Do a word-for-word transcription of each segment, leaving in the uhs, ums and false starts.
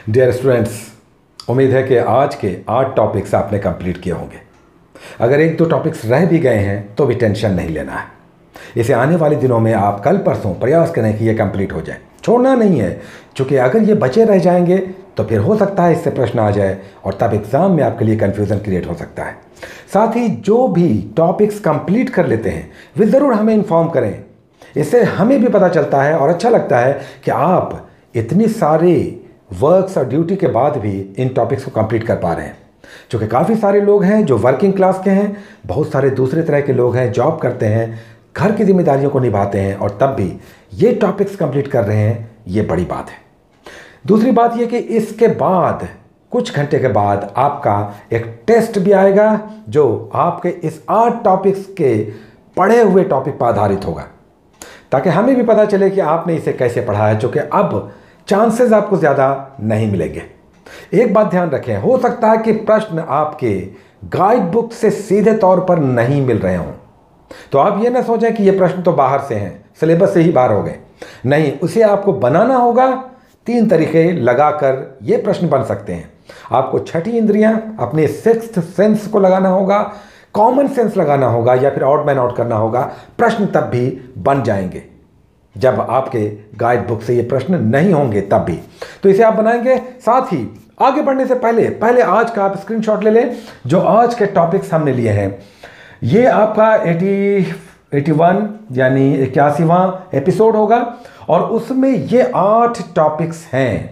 Dear students, उम्मीद है कि आज के आठ टॉपिक्स आपने कंप्लीट किए होंगे। अगर एक दो टॉपिक्स रह भी गए हैं तो भी टेंशन नहीं लेना है। इसे आने वाले दिनों में आप कल परसों प्रयास करें कि ये कंप्लीट हो जाए, छोड़ना नहीं है, क्योंकि अगर ये बचे रह जाएंगे तो फिर हो सकता है इससे प्रश्न आ जाए और तब एग्ज़ाम में आपके लिए कन्फ्यूज़न क्रिएट हो सकता है। साथ ही जो भी टॉपिक्स कंप्लीट कर लेते हैं वे ज़रूर हमें इन्फॉर्म करें। इससे हमें भी पता चलता है और अच्छा लगता है कि आप इतनी सारे वर्क्स और ड्यूटी के बाद भी इन टॉपिक्स को कंप्लीट कर पा रहे हैं। क्योंकि काफ़ी सारे लोग हैं जो वर्किंग क्लास के हैं, बहुत सारे दूसरे तरह के लोग हैं, जॉब करते हैं, घर की जिम्मेदारियों को निभाते हैं और तब भी ये टॉपिक्स कंप्लीट कर रहे हैं। ये बड़ी बात है। दूसरी बात यह कि इसके बाद कुछ घंटे के बाद आपका एक टेस्ट भी आएगा जो आपके इस आठ टॉपिक्स के पढ़े हुए टॉपिक पर आधारित होगा, ताकि हमें भी पता चले कि आपने इसे कैसे पढ़ा है, जो कि अब चांसेस आपको ज़्यादा नहीं मिलेंगे। एक बात ध्यान रखें, हो सकता है कि प्रश्न आपके गाइड बुक से सीधे तौर पर नहीं मिल रहे हों, तो आप ये ना सोचें कि ये प्रश्न तो बाहर से हैं, सिलेबस से ही बाहर हो गए। नहीं, उसे आपको बनाना होगा। तीन तरीके लगाकर ये प्रश्न बन सकते हैं। आपको छठी इंद्रियां, अपने सिक्स्थ सेंस को लगाना होगा, कॉमन सेंस लगाना होगा या फिर ऑड मैन आउट करना होगा। प्रश्न तब भी बन जाएंगे जब आपके गाइड बुक से ये प्रश्न नहीं होंगे, तब भी। तो इसे आप बनाएंगे। साथ ही आगे बढ़ने से पहले पहले आज का आप स्क्रीनशॉट ले लें जो आज के टॉपिक्स हमने लिए हैं। ये आपका एटी एटी वन यानी इक्यासीवां एपिसोड होगा और उसमें ये आठ टॉपिक्स हैं।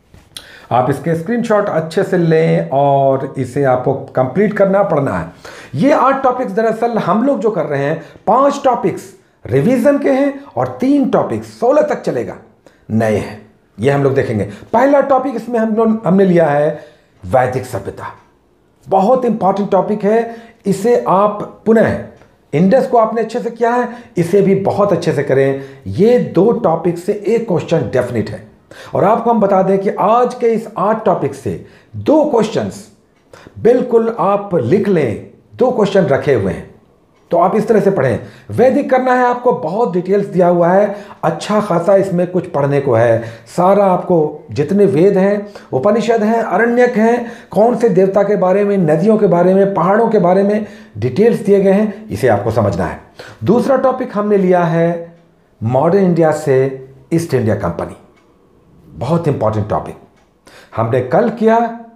आप इसके स्क्रीनशॉट अच्छे से लें और इसे आपको कंप्लीट करना पड़ना है। ये आठ टॉपिक्स दरअसल हम लोग जो कर रहे हैं, पांच टॉपिक्स रिवीजन के हैं और तीन टॉपिक्स सोलह तक चलेगा नए हैं। ये हम लोग देखेंगे। पहला टॉपिक इसमें हम लोग हमने लिया है वैदिक सभ्यता। बहुत इंपॉर्टेंट टॉपिक है। इसे आप पुनः इंडस को आपने अच्छे से किया है, इसे भी बहुत अच्छे से करें। ये दो टॉपिक से एक क्वेश्चन डेफिनेट है और आपको हम बता दें कि आज के इस आठ टॉपिक से दो क्वेश्चंस बिल्कुल आप लिख लें। दो क्वेश्चन रखे हुए हैं तो आप इस तरह से पढ़ें। वैदिक करना है आपको, बहुत डिटेल्स दिया हुआ है, अच्छा खासा इसमें कुछ पढ़ने को है। सारा आपको जितने वेद हैं, उपनिषद हैं, अरण्यक हैं, कौन से देवता के बारे में, नदियों के बारे में, पहाड़ों के बारे में डिटेल्स दिए गए हैं, इसे आपको समझना है। दूसरा टॉपिक हमने लिया है मॉडर्न इंडिया से ईस्ट इंडिया कंपनी। बहुत इंपॉर्टेंट टॉपिक हमने कल किया,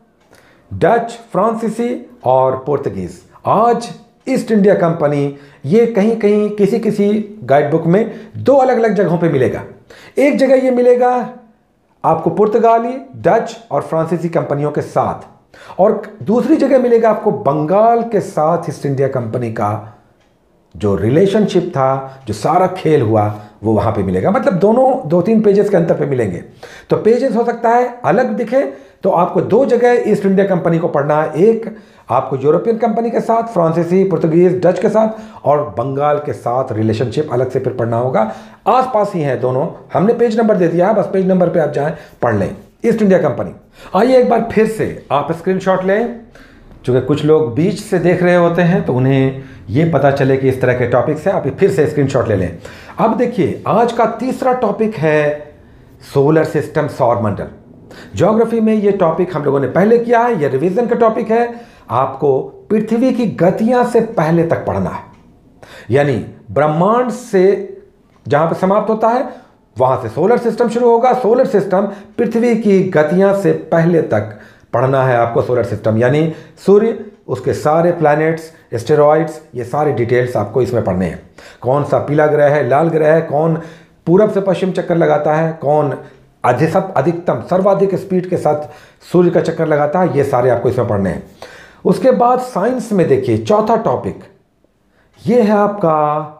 डच, फ्रांसीसी और पुर्तगीज। आज ईस्ट इंडिया कंपनी। ये कहीं कहीं किसी किसी गाइड बुक में दो अलग अलग जगहों पे मिलेगा। एक जगह ये मिलेगा आपको पुर्तगाली, डच और फ्रांसीसी कंपनियों के साथ, और दूसरी जगह मिलेगा आपको बंगाल के साथ ईस्ट इंडिया कंपनी का जो रिलेशनशिप था, जो सारा खेल हुआ, वो वहाँ पे मिलेगा। मतलब दोनों दो तीन पेजेस के अंतर पे मिलेंगे। तो पेजेस हो सकता है अलग दिखे, तो आपको दो जगह ईस्ट इंडिया कंपनी को पढ़ना है। एक आपको यूरोपियन कंपनी के साथ, फ्रांसीसी, पुर्तगीज, डच के साथ, और बंगाल के साथ रिलेशनशिप अलग से फिर पढ़ना होगा। आसपास ही हैं दोनों। हमने पेज नंबर दे दिया है, बस पेज नंबर पे आप जाएं, पढ़ लें ईस्ट इंडिया कंपनी। आइए एक बार फिर से आप स्क्रीनशॉट लें, चूँकि कुछ लोग बीच से देख रहे होते हैं तो उन्हें ये पता चले कि इस तरह के टॉपिक्स हैं। आप फिर से स्क्रीनशॉट ले लें। अब देखिए, आज का तीसरा टॉपिक है सोलर सिस्टम, सौरमंडल। ज्योग्राफी में ये टॉपिक हम लोगों ने पहले किया है, ये रिवीजन का टॉपिक है। आपको पृथ्वी की गतियां से पहले तक पढ़ना है, यानी ब्रह्मांड से जहां पर समाप्त होता है वहां से सोलर सिस्टम शुरू होगा। सोलर सिस्टम पृथ्वी की गतियां से पहले तक पढ़ना है आपको। सोलर सिस्टम यानी सूर्य, उसके सारे प्लैनेट्स, एस्टेरॉइड्स, ये सारे डिटेल्स आपको इसमें पढ़ने हैं। कौन सा पीला ग्रह है, लाल ग्रह है, कौन पूरब से पश्चिम चक्कर लगाता है, कौन अधिकतम अधिकतम सर्वाधिक स्पीड के साथ सूर्य का चक्कर लगाता है, ये सारे आपको इसमें पढ़ने हैं। उसके बाद साइंस में देखिए, चौथा टॉपिक ये है आपका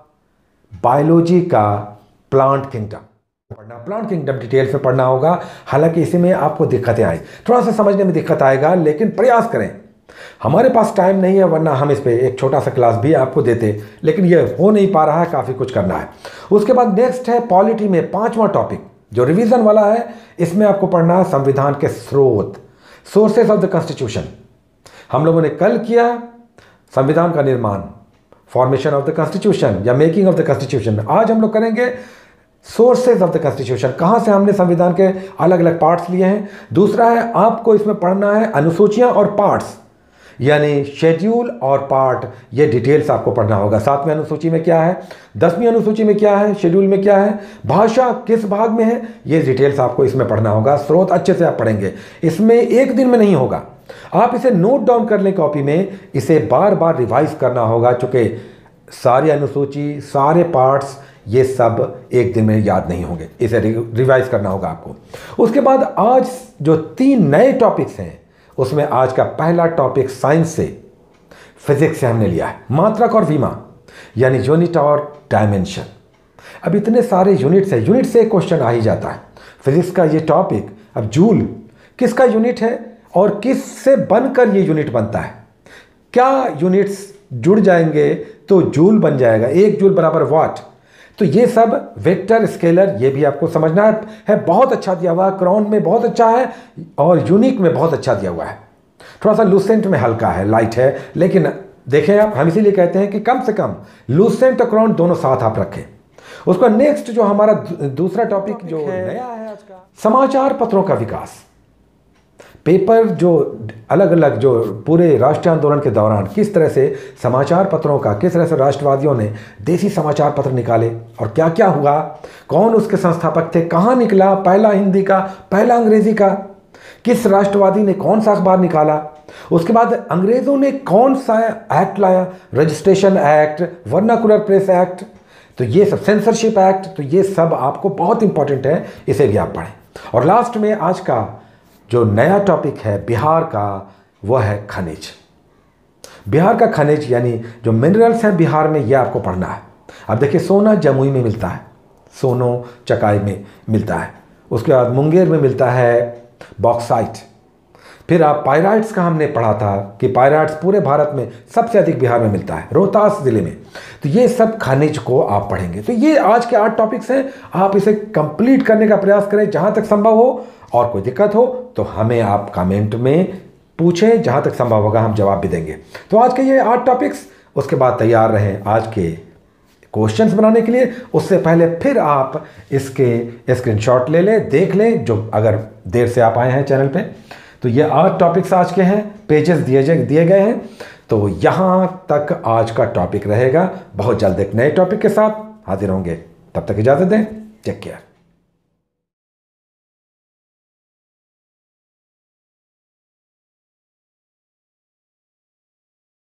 बायोलॉजी का प्लांट किंगडम पढ़ना। प्लांट किंगडम डिटेल्स में पढ़ना होगा। हालांकि इसी में आपको दिक्कतें आई, थोड़ा सा समझने में दिक्कत आएगा, लेकिन प्रयास करें। हमारे पास टाइम नहीं है, वरना हम इस पे एक छोटा सा क्लास भी आपको देते, लेकिन ये हो नहीं पा रहा है, काफ़ी कुछ करना है। उसके बाद नेक्स्ट है पॉलिटी में पांचवा टॉपिक जो रिवीजन वाला है। इसमें आपको पढ़ना है संविधान के स्रोत, सोर्सेस ऑफ द कॉन्स्टिट्यूशन। हम लोगों ने कल किया संविधान का निर्माण, फॉर्मेशन ऑफ द कॉन्स्टिट्यूशन या मेकिंग ऑफ द कॉन्स्टिट्यूशन। आज हम लोग करेंगे सोर्सेज ऑफ द कॉन्स्टिट्यूशन, कहाँ से हमने संविधान के अलग अलग पार्ट्स लिए हैं। दूसरा है आपको इसमें पढ़ना है अनुसूचियाँ और पार्ट्स, यानी शेड्यूल और पार्ट, ये डिटेल्स आपको पढ़ना होगा। सातवीं अनुसूची में क्या है, दसवीं अनुसूची में क्या है, शेड्यूल में क्या है, भाषा किस भाग में है, ये डिटेल्स आपको इसमें पढ़ना होगा। स्रोत अच्छे से आप पढ़ेंगे, इसमें एक दिन में नहीं होगा, आप इसे नोट डाउन कर लें कॉपी में, इसे बार बार रिवाइज करना होगा, चूँकि सारी अनुसूची, सारे पार्ट्स, ये सब एक दिन में याद नहीं होंगे, इसे रिवाइज करना होगा आपको। उसके बाद आज जो तीन नए टॉपिक्स हैं, उसमें आज का पहला टॉपिक साइंस से, फिजिक्स से हमने लिया है, मात्रक और विमा, यानी यूनिट और डायमेंशन। अब इतने सारे यूनिट्स हैं, यूनिट से एक क्वेश्चन आ ही जाता है। फिजिक्स का ये टॉपिक, अब जूल किसका यूनिट है और किस से बनकर ये यूनिट बनता है, क्या यूनिट्स जुड़ जाएंगे तो जूल बन जाएगा, एक जूल बराबर वाट। तो ये सब वेक्टर, स्केलर, ये भी आपको समझना है, है बहुत अच्छा दिया हुआ है, क्रॉन में बहुत अच्छा है और यूनिक में बहुत अच्छा दिया हुआ है। थोड़ा सा लूसेंट में हल्का है, लाइट है, लेकिन देखें आप, हम इसीलिए कहते हैं कि कम से कम लूसेंट और क्रॉन दोनों साथ आप रखें। उसका नेक्स्ट जो हमारा दूसरा टॉपिक जो नया है आज का, समाचार पत्रों का विकास। पेपर जो अलग अलग जो पूरे राष्ट्रीय आंदोलन के दौरान किस तरह से समाचार पत्रों का, किस तरह से राष्ट्रवादियों ने देसी समाचार पत्र निकाले और क्या क्या हुआ, कौन उसके संस्थापक थे, कहाँ निकला, पहला हिंदी का, पहला अंग्रेजी का, किस राष्ट्रवादी ने कौन सा अखबार निकाला, उसके बाद अंग्रेज़ों ने कौन सा एक्ट लाया, registration act, vernacular press act, तो ये सब, सेंसरशिप एक्ट, तो ये सब आपको बहुत इंपॉर्टेंट है, इसे भी आप पढ़ें। और लास्ट में आज का जो नया टॉपिक है बिहार का, वह है खनिज। बिहार का खनिज यानी जो मिनरल्स हैं बिहार में, यह आपको पढ़ना है। अब देखिए, सोना जमुई में मिलता है, सोनो चकाई में मिलता है, उसके बाद मुंगेर में मिलता है बॉक्साइट। फिर आप पायराइट्स का हमने पढ़ा था कि पायराइट्स पूरे भारत में सबसे अधिक बिहार में मिलता है, रोहतास ज़िले में। तो ये सब खनिज को आप पढ़ेंगे। तो ये आज के आठ टॉपिक्स हैं, आप इसे कंप्लीट करने का प्रयास करें जहाँ तक संभव हो, और कोई दिक्कत हो तो हमें आप कमेंट में पूछें, जहाँ तक संभव होगा हम जवाब भी देंगे। तो आज के ये आठ टॉपिक्स, उसके बाद तैयार रहें आज के क्वेश्चंस बनाने के लिए। उससे पहले फिर आप इसके स्क्रीनशॉट ले लें, देख लें, जो अगर देर से आप आए हैं चैनल पे। तो ये आठ टॉपिक्स आज के हैं, पेजेस दिए दिए गए हैं। तो यहाँ तक आज का टॉपिक रहेगा। बहुत जल्द एक नए टॉपिक के साथ हाजिर होंगे, तब तक इजाज़त दें, टेक केयर।